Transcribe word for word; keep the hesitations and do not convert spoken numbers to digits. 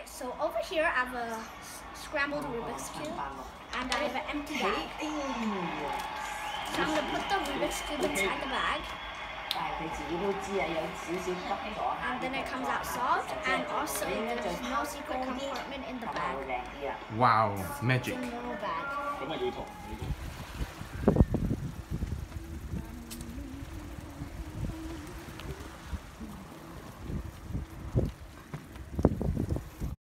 so over here I have a scrambled Rubik's Cube and I have an empty bag. So I'm going to put the Rubik's Cube inside the bag. And then it comes out solved, and also there's no secret compartment in the bag. Wow, magic. It's a normal bag.